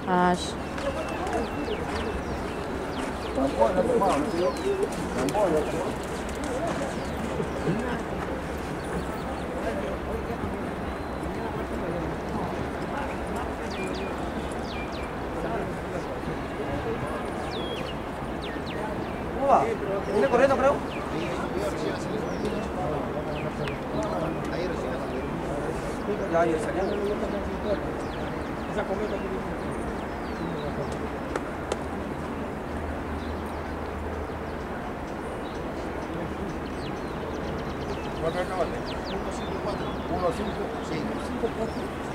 Ah, ¿Cómo va? ¿Viene corriendo, creo? Ya, ya salió. Esa cometa que ¿cuál es el caballero? 154. 154. Sí. 154.